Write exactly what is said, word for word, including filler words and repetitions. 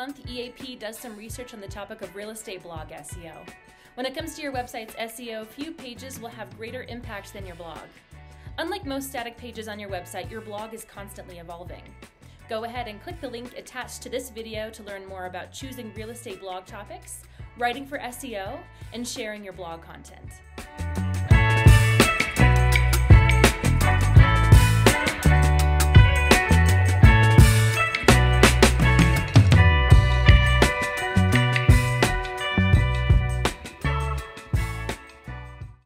month, E A P does some research on the topic of real estate blog S E O. When it comes to your website's S E O, few pages will have greater impact than your blog. Unlike most static pages on your website, your blog is constantly evolving. Go ahead and click the link attached to this video to learn more about choosing real estate blog topics, writing for S E O, and sharing your blog content.